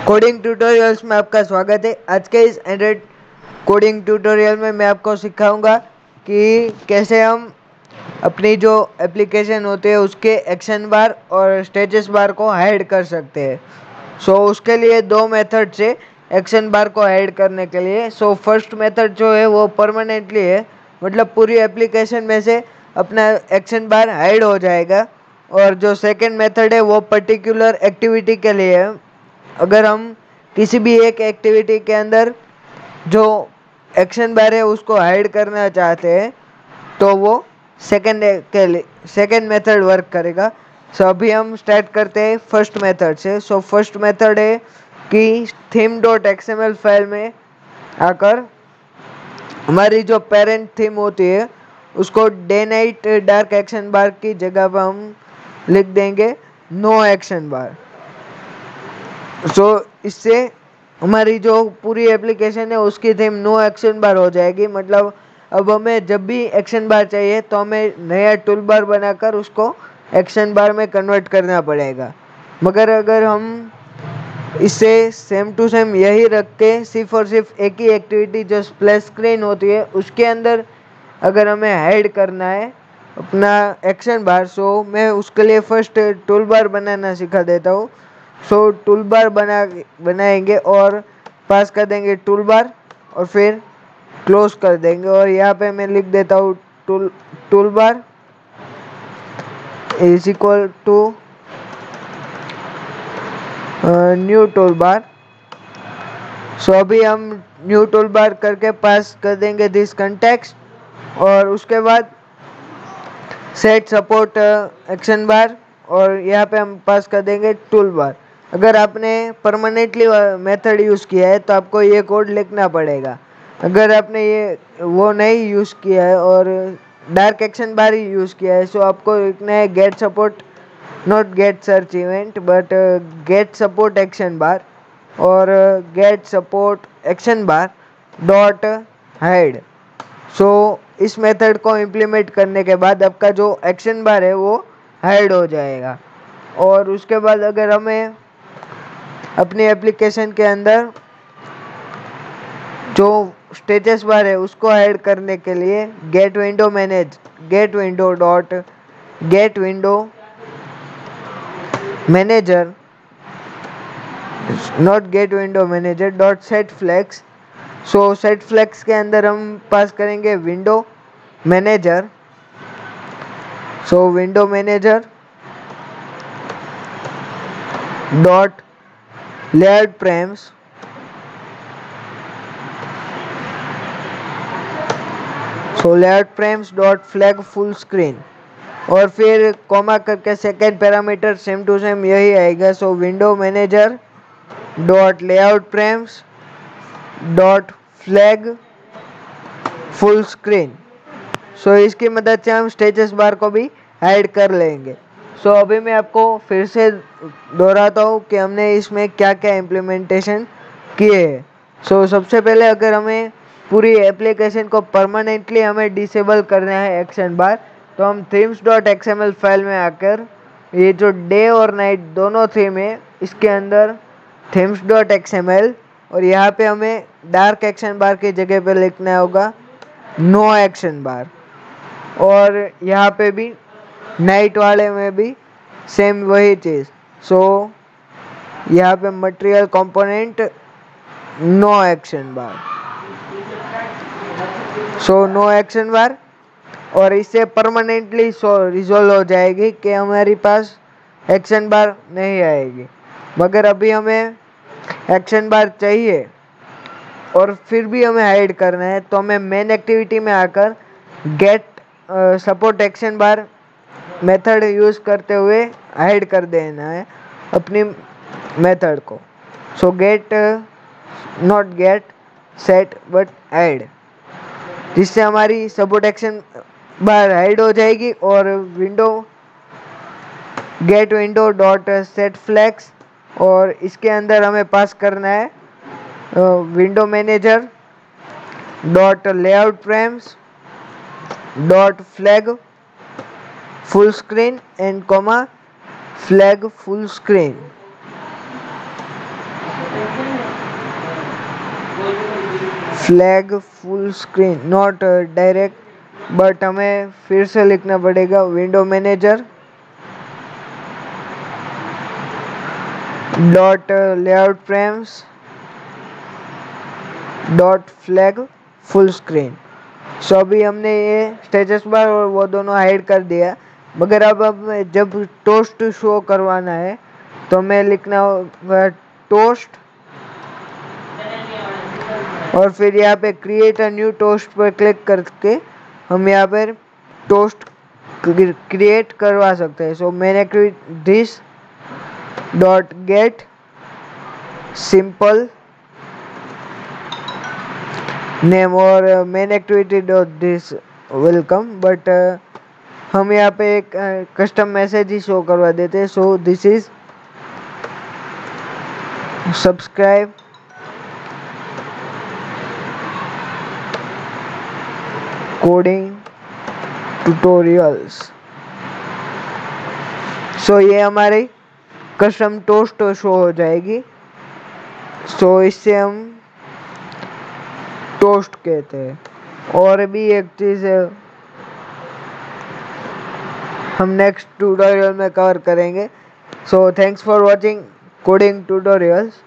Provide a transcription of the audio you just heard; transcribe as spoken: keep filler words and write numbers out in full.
Coding tutorials में आपका स्वागत है। आज के इस एंड्रॉइड कोडिंग ट्यूटोरियल में मैं आपको सिखाऊंगा कि कैसे हम अपनी जो एप्लीकेशन होती है उसके एक्शन बार और स्टेटस बार को हाइड कर सकते हैं। सो so, उसके लिए दो मेथड से एक्शन बार को हाइड करने के लिए। सो फर्स्ट मेथड जो है वो परमानेंटली है, मतलब पूरी एप्लीकेशन में से अपना एक्शन बार हाइड हो जाएगा। और जो सेकंड मेथड है वो पर्टिकुलर एक्टिविटी के लिए है। अगर हम किसी भी एक एक्टिविटी के अंदर जो एक्शन बार है उसको हाइड करना चाहते हैं तो वो सेकंड के लिए सेकंड मेथड वर्क करेगा। सो so, अभी हम स्टार्ट करते हैं फर्स्ट मेथड से। सो फर्स्ट मेथड है कि theme dot X M L file में आकर हमारी जो पेरेंट थीम होती है उसको day night dark action bar की जगह पर हम लिख देंगे no action bar. So so, इससे हमारी जो पूरी एप्लीकेशन है उसकी थीम नो एक्शन बार हो जाएगी। मतलब अब हमें जब भी एक्शन बार चाहिए तो हमें नया टूल बार बनाकर उसको एक्शन बार में कन्वर्ट करना पड़ेगा। मगर अगर हम इसे सेम टू सेम यही रख के सिर्फ और सिर्फ एक ही एक्टिविटी जो स्प्लैश स्क्रीन होती है उसके अंदर अगर हमें हाइड करना है अपना एक्शन बार, सो मैं उसके लिए फर्स्ट टूल बार बनाना सिखा देता हूँ। सो टूल बार बना बनाएंगे और पास कर देंगे टूल बार और फिर क्लोज कर देंगे। और यहाँ पे मैं लिख देता हूँ tool tool bar is equal to new tool bar. So अभी हम न्यू टूल बार करके पास कर देंगे दिस कंटेक्स्ट और उसके बाद सेट सपोर्ट एक्शन बार और यहाँ पे हम पास कर देंगे टूल बार। अगर आपने परमानेंटली मेथड यूज़ किया है तो आपको ये कोड लिखना पड़ेगा। अगर आपने ये वो नहीं यूज़ किया है और डार्क एक्शन बार ही यूज़ किया है सो आपको लिखना है get support not get search event but get support action bar और get support action bar dot hide. So इस मेथड को इम्प्लीमेंट करने के बाद आपका जो एक्शन बार है वो हाइड हो जाएगा। और उसके बाद अगर हमें अपनी एप्लीकेशन के अंदर जो स्टेटस बार है उसको हाइड करने के लिए get window manage get window dot get window manager not get window manager dot set flags. So set flags के अंदर हम पास करेंगे window manager. So window manager dot layout frames so layout frames dot flag full screen और फिर comma करके second parameter same to same यही आएगा। So window manager dot layout frames dot flag full screen. So इसकी मदद से हम status bar को भी हाइड कर लेंगे। सो so, अभी मैं आपको फिर से दोहराता हूँ कि हमने इसमें क्या क्या इम्प्लीमेंटेशन किए हैं। सो so, सबसे पहले अगर हमें पूरी एप्लीकेशन को परमानेंटली हमें डिसेबल करना है एक्शन बार तो हम themes dot X M L file में आकर ये जो डे और नाइट दोनों थीम है इसके अंदर themes dot X M L और यहाँ पे हमें डार्क एक्शन बार की जगह पे लिखना होगा नो एक्शन बार। और यहाँ पे भी नाइट वाले में भी सेम वही चीज़। सो यहाँ पे material component no action bar. So no action bar और इससे परमानेंटली सो रिजोल्व हो जाएगी कि हमारे पास एक्शन बार नहीं आएगी। मगर अभी हमें एक्शन बार चाहिए और फिर भी हमें हाइड करना है तो हमें मेन एक्टिविटी में आकर get support action bar method use करते हुए हाइड कर देना है अपनी मेथड को। So get not get set but hide, जिससे हमारी सपोर्ट एक्शन बार हाइड हो जाएगी। और window get window dot set flags और इसके अंदर हमें पास करना है window manager dot layout frames dot flag full screen and comma flag full screen. Flag full screen not direct, but हमें फिर से लिखना पड़ेगा window manager dot layout frames dot flag full screen. So अभी हमने ये स्टेटस बार और वो दोनों हाइड कर दिया, मगर अब अब जब टोस्ट शो करवाना है तो हमें लिखना होगा टोस्ट और फिर यहाँ पे क्रिएट अ न्यू टोस्ट पर क्लिक करके हम यहाँ पर टोस्ट क्रिएट करवा सकते हैं। सो मैंने this dot get simple name और main activity dot this welcome, but हम यहाँ पे एक कस्टम मैसेज ही शो करवा देते हैं। So this is subscribe coding tutorials. So ये हमारी कस्टम टोस्ट शो हो जाएगी। सो so, इससे हम टोस्ट कहते हैं। और भी एक चीज़ हम नेक्स्ट ट्यूटोरियल में कवर करेंगे। So thanks for watching coding tutorials.